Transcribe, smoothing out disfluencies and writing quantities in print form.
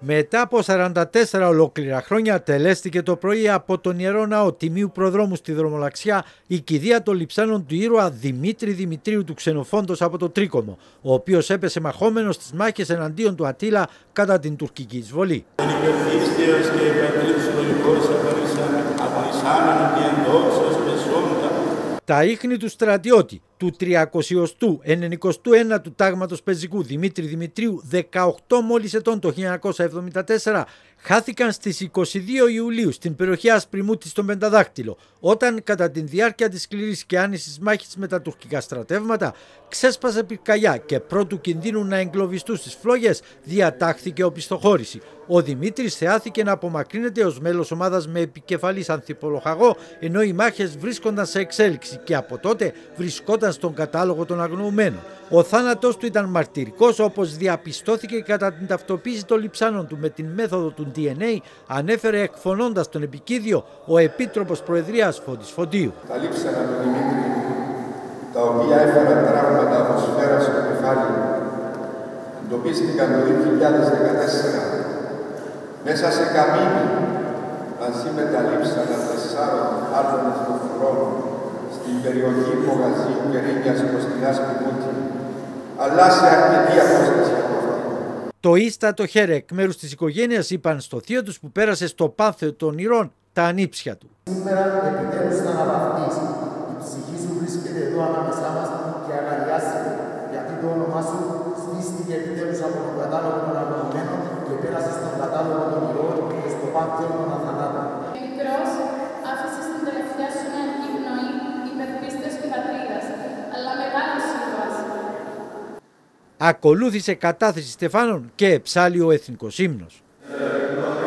Μετά από 44 ολόκληρα χρόνια τελέστηκε το πρωί από τον Ιερό Ναό Τιμίου Προδρόμου στη Δρομολαξιά η κηδεία των λειψάνων του ήρωα Δημήτρη Δημητρίου του Ξενοφόντος από το Τρίκομο, ο οποίος έπεσε μαχόμενος στις μάχες εναντίον του Αττήλα κατά την τουρκική εισβολή. Τα ίχνη του στρατιώτη του 391ου τάγματος πεζικού Δημήτρη Δημητρίου, 18 μόλις ετών το 1974, χάθηκαν στις 22 Ιουλίου στην περιοχή Ασπριμούτη στον Πενταδάκτυλο, όταν κατά τη διάρκεια της σκληρής και άνησης μάχης με τα τουρκικά στρατεύματα ξέσπασε πυρκαγιά και πρώτου κινδύνου να εγκλωβιστούν στις φλόγες διατάχθηκε οπισθοχώρηση. Ο Δημήτρης θεάθηκε να απομακρύνεται ως μέλος ομάδας με επικεφαλής ανθιπολοχαγό, ενώ οι μάχες βρίσκονταν σε εξέλιξη και από τότε βρισκόταν στον κατάλογο των αγνοωμένων. Ο θάνατος του ήταν μαρτυρικός, όπως διαπιστώθηκε κατά την ταυτοποίηση των λειψάνων του με την μέθοδο του DNA, ανέφερε εκφωνώντας τον επικίδιο ο Επίτροπος Προεδρίας Φώτης Φωτίου. Τα λείψανα του Δημήτρη, τα οποία έφεραν τραύματα από σφαίρα στο κεφάλι, εντοπίστηκαν το 2014 μέσα σε καμίνι μαζί με τα λείψανα 4 άλλων εθνοφορών στην περιοχή Πογαζίου και Ρήγιας προς την Ασπριμούτη, αλλά σε αρκετή απόσταση από αυτή. Το ίστατο χέρι εκ μέρους της οικογένειας είπαν στο θείο τους που πέρασε στο πάνθεο των ηρών τα ανήψια του. Σήμερα επιτέλους θα αναβαθμίσει. Η ψυχή σου βρίσκεται εδώ ανάμεσά μας και αγαλιάστηκε, γιατί το όνομά σου στήστηκε επιτέλους από τον κατάλογο των αγνοωμένων και πέρασε στον κατάλογο των ηρών και στο πάνθεο των αθανάτων. Μικρός, άφησες την τελευταία σου νεανική πνοή υπερπίστεως και πατρίδας, αλλά μεγάλος ήρωας. Ακολούθησε κατάθεση στεφάνων και εψάλιο εθνικός ύμνος.